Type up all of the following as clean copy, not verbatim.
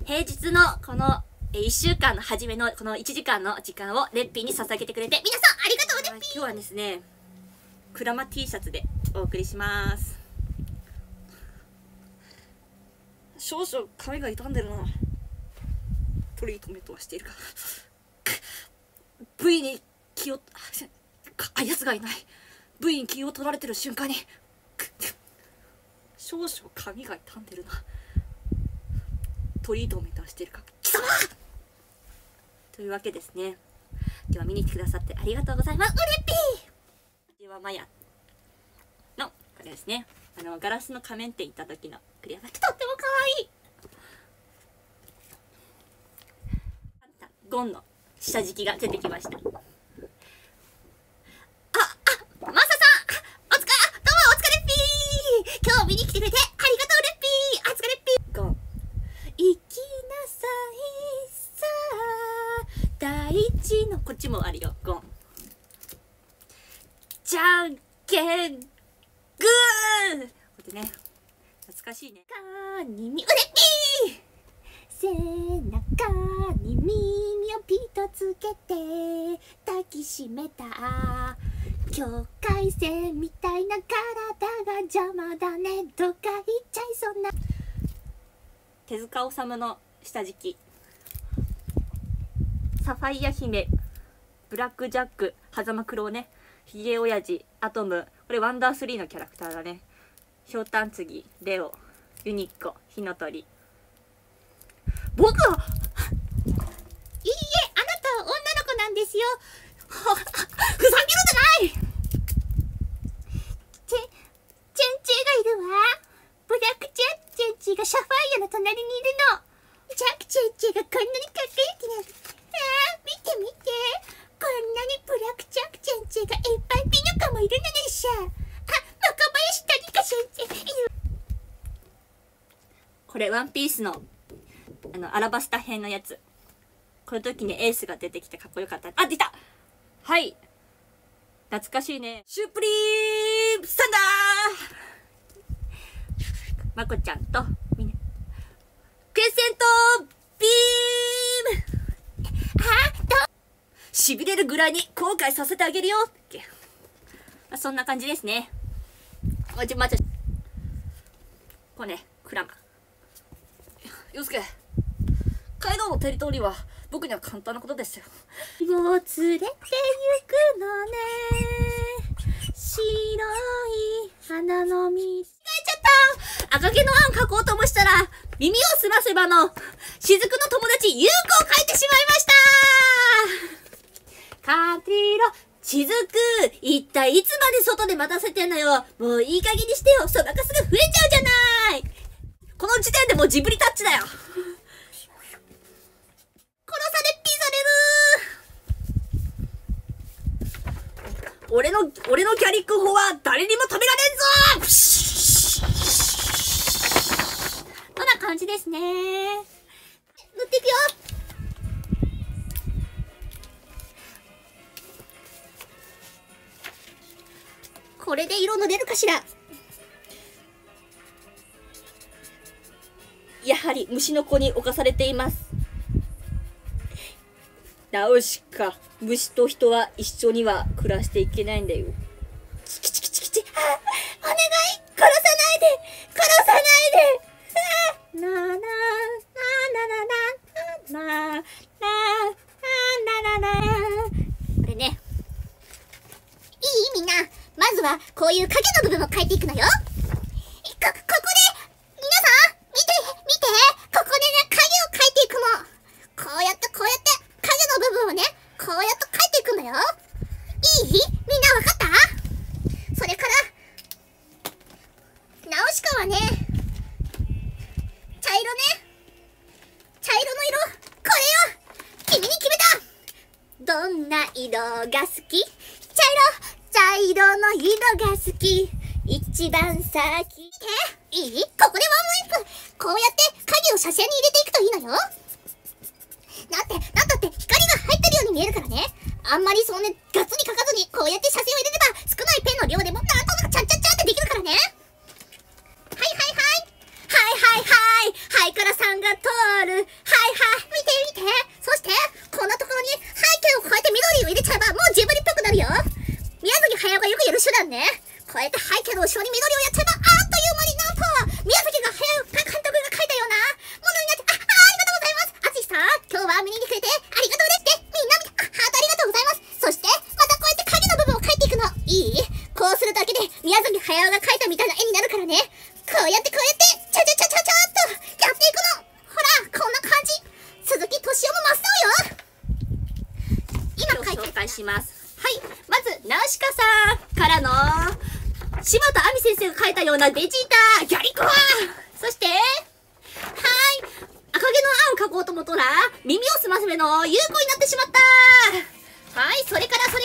平日のこの1週間の初めのこの1時間の時間をレッピーに捧げてくれて皆さんありがとうレッピー。今日はですね、クラマ T シャツでお送りします。少々髪が傷んでるな。トリートメントはしているか。V に気をやつがいない。V に気を取られてる瞬間に少々髪が傷んでるな。トリートメントはしているか。貴様というわけですね。では見に来てくださってありがとうございます。うれっぴー。ではマヤのこれですね。ガラスの仮面店行った時のクリアバッグ、とっても可愛い。ゴンの下敷きが出てきました。マサさん、お疲れ、どうもお疲れっぴー。今日見に来てくれてありがとうレッピー。お疲れっぴー。ゴン、行きなさいさあ、大地のこっちもあるよ。ゴン、じゃんけんグー。これね、懐かしいね。かにみうれっぴー。背中に耳をピッとつけて抱きしめた境界線みたいな体が邪魔だねとか言っちゃいそうな。手塚治虫の下敷き、サファイア姫、ブラックジャック、狭間九郎ね、ひげおやじ、アトム、これワンダー3のキャラクターだね。ひょうたんつぎ、レオ、ユニッコ、火の鳥。僕は、いいえ、あなたは女の子なんですよ。ふざけるでない。チェンチェがいるわ。ブラックチェンチェがシャファイアの隣にいるの。ジャックチェンチェがこんなにかっこよくなる。見て見て。こんなにブラックジャックチェンチェがいっぱいピノカもいるのでしょ。若林谷香先生いる。これワンピースのアラバスタ編のやつ。この時にエースが出てきてかっこよかった。あ、出た。はい、懐かしいね。シュプリームサンダー。まこちゃんとみんなクレセントビーム。しびれるぐらいに後悔させてあげるよって、そんな感じですね。これね、クラマ。洋介、カイドウのテリトリーは僕には簡単なことですよ。を連れて行くのね、白い花の道。違えちゃった。赤毛のアン描こうともしたら、耳をすませばの雫の友達優子を描いてしまいました。カティロ、雫、一体いつまで外で待たせてんのよ。もういい加減にしてよ。そばかすぐ増えちゃうじゃない。この時点でもうジブリタッチだよ。俺のキャリック砲は誰にも止められんぞ。こんな感じですね。塗っていくよ。これで色塗れるかしら。やはり虫の子に侵されています。ナウシカ、虫と人は一緒には暮らしていけないんだよ。チキチキチキチ。お願い、殺さないで、殺さないで。ななななななななななな。これね。いい？みんな、まずはこういう影の部分を描いていくのよ。ここで、皆さん、見て、ここでね、影を描いていくの。こうやって、影の部分をね、こうやって描いていくんだよ。いい？みんなわかった？それから、ナウシカはね、茶色ね。茶色の色、これよ。君に決めた。どんな色が好き？茶色の色が好き。一番先。いい？ここでワンワイプ。こうやって影を写真に入れていくといいのよ。なんだって光が入ってるように見えるからね。あんまりそうね、ガッツに描かずにこうやって写真を入れれば少ないペンの量でもなんとなくチャンチャンチャンってできるからね。はいからさんがトある。はいはい、見て見て。そして、こんなところに背景をこうやって緑を入れちゃえばもうジブリっぽくなるよ。宮崎駿がよくやる手段ね。こうやって背景の後ろに緑をやっちゃえば、あっという間になんと、宮崎監督が描いたようなものになって、ありがとうございます。淳さん、今日は見に来てくれてありがとうですって。みんな見て、ハートありがとうございます。そして、またこうやって影の部分を描いていくの。いい？こうするだけで宮崎駿が描いたみたいな絵になるからね。こうやって、ちゃっとやっていくの。ほら、こんな感じ。鈴木敏夫も真っ青よ。今描いて紹介します。はい、まずナウシカさんからの柴田亜美先生が描いたようなベジータギャリコア、そして赤毛のアンを描こうと思ったら耳をすませめの有効になってしまった。はい、それから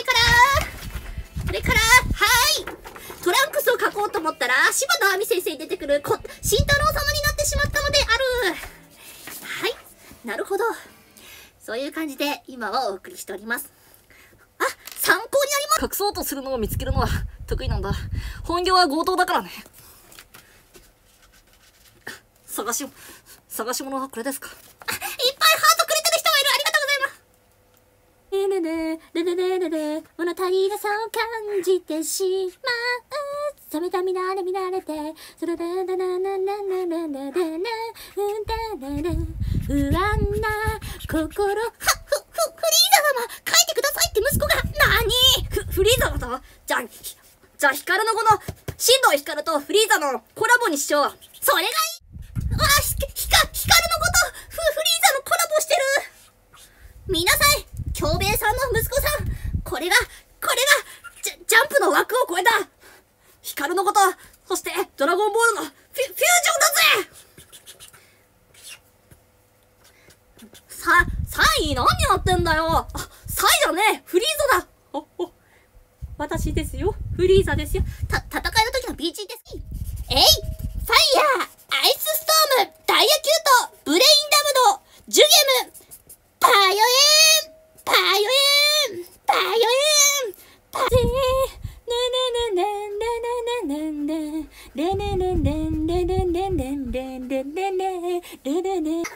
はいトランクスを描こうと思ったら柴田亜美先生に出てくる慎太郎様になってしまったのである。はい、なるほど、そういう感じで今はお送りしております。あ、参考になります。隠そうとするのを見つけるのは得意なんだ。本業は強盗だからね。探し物はこれですか。いっぱいハートくれてる人がいる。ありがとうございます。物足りなさを感じてしまう。冷めた見られてそれで不安な心。フリーザ様書いてくださいって息子が。なにフリーザだと。じゃあヒカルのこの新藤ヒカルとフリーザのコラボにしよう。それがいい。ヒカルのことフリーザのコラボしてる。見なさい、京兵衛さんの息子さん。これがジャンプの枠を超えたヒカルのこと、そしてドラゴンボールのフュージョンだぜ。サイ何やってんだよ。サイだね。フリーザだ。私ですよ。フリーザですよ。戦いの時の BG です。ファイヤー、アイスストーム、ダイヤキュート、ブレインダムド、ジュゲム、バイオエン絵を紹介するね。はい、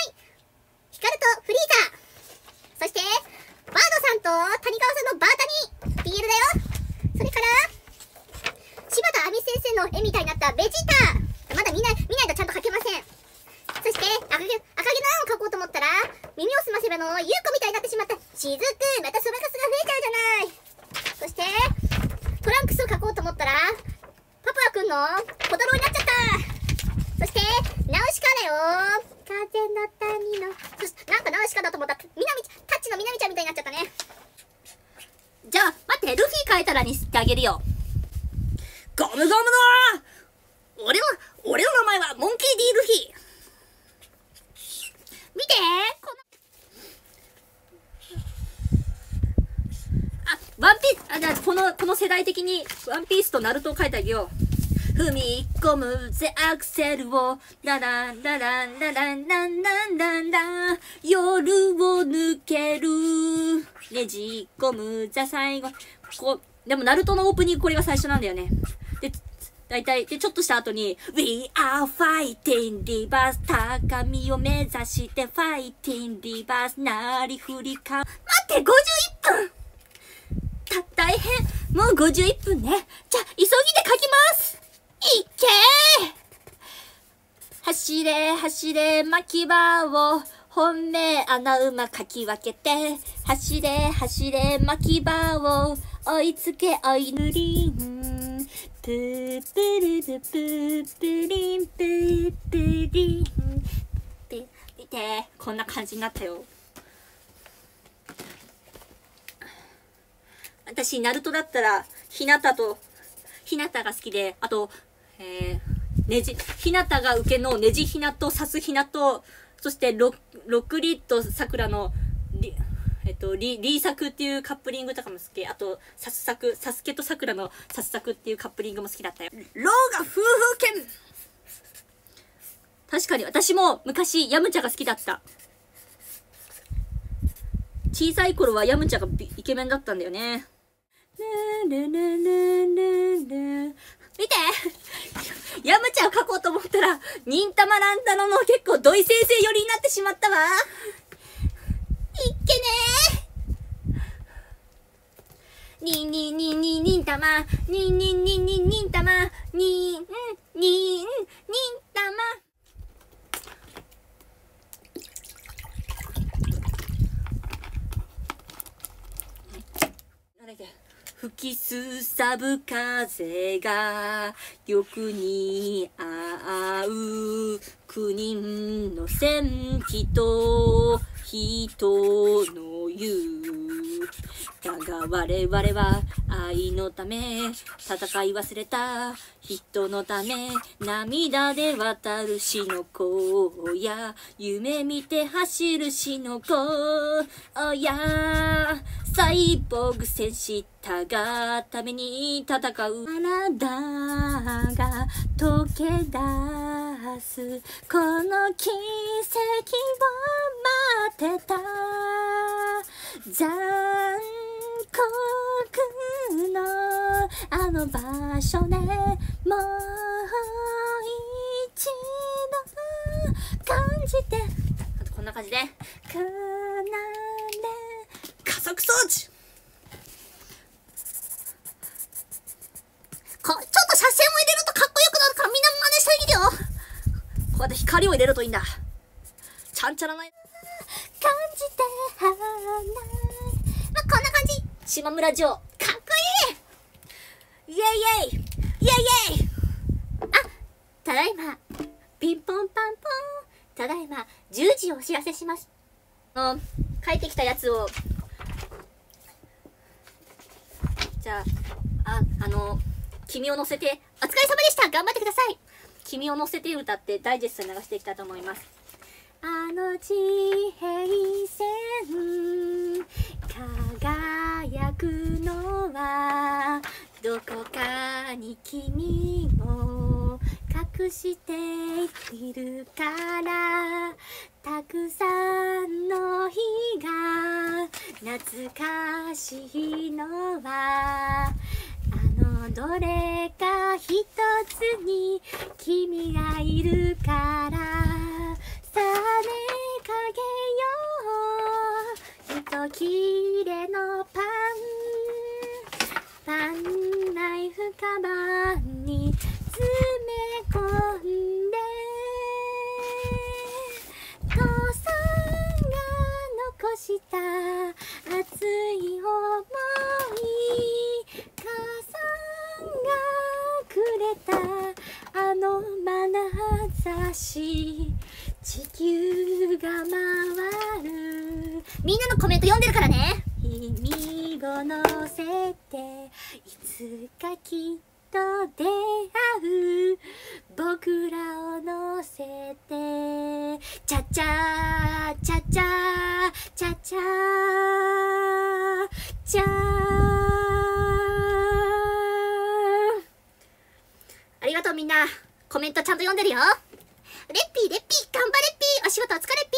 ヒカルとフリーザ、そしてバードさんと谷川さんのバータニ BL だよ。それから柴田亜美先生の絵みたいになったベジータ、まだ見ないとちゃんと描けません。そして赤毛のアンを描こうと思ったら耳をすませばの優子みたいになってしまったしずく、またそばかすが増えちゃうじゃない。そしてトランクスを描こうと思ったらパプアくんの小太郎になっちゃった。そしてナウシカだよ。風の谷の、なんかナウシカだと思ったらタッチのみなみちゃんみたいになっちゃったね。 じゃあ待って、ルフィ描いたらにしてあげるよ。ゴムゴムの俺の名前はモンキー D ルフィ。見てワンピース、じゃあこの世代的にワンピースとナルトを描いてあげよう。踏み込むぜアクセルをラランラランラランランランランラン、夜を抜けるねじ込むぜ最後。でもナルトのオープニングこれが最初なんだよね。で大体でちょっとした後に We are fighting reverse、 高みを目指して fighting reverse、 なりふりか。待って、51分大変。もう51分ね。じゃあ急ぎで書きます。いけー。走れ巻き場を本命穴馬かき分けて、走れ巻き場を追いつけ追いぬりん、プープルププープリンプープリン。見て、こんな感じになったよ。私ナルトだったらひなたが好きで、あとひなたが受けのねじひなとさすひなと、そしてロクリとさくらのリー作っていうカップリングとかも好き。あとサスケとさくらのサス作っていうカップリングも好きだったよ。ローが夫婦犬。確かに私も昔ヤムチャが好きだった。小さい頃はヤムチャがイケメンだったんだよね。 見てヤムチャを描こうと思ったら、忍たま乱太郎の結構土井先生寄りになってしまったわ。 いっけねー。忍たま、忍たま、忍たま。 吹きすさぶ風が欲に合う9人の戦記と人の言う。だが我々は愛のため戦い忘れた人のため涙で渡る死の子や夢見て走る死の子やサイボーグ戦士たがために戦う体が溶け出すこの奇跡を待ってた残酷のあの場所でもう一度感じてあとこんな感じで奏で加速装置ちょっと車線を入れるとかっこよくなるからみんな真似してあげてよ。 こうやって光を入れるといいんだ。ちゃんちゃらない感じてはない。まあ、こんな感じ。 島村城かっこいいイエイイエイイエイイエイ。 あ、ただいまピンポンパンポン、ただいま10時をお知らせします。 書いてきたやつをじゃあ君を乗せてお疲れ様でした。頑張ってください。 君を乗せて歌ってダイジェストに流していきたいと思います。 あの地平線輝くのはどこかに君を隠しているからたくさんの日が懐かしいのはどれか一つに君がいるからさあねかけよう一切れのパンナイフカバンに詰め込んで父さんが残した熱い想い母さんがくれたあの眼差し地球が回る。みんなのコメント読んでるからね。君を乗せていつかきっと出会う僕らを乗せてチャチャーチャチャーチャチャーチャー。 ありがとうみんな。コメントちゃんと読んでるよ。 レッピー頑張れっぴー、お仕事お疲れっぴー。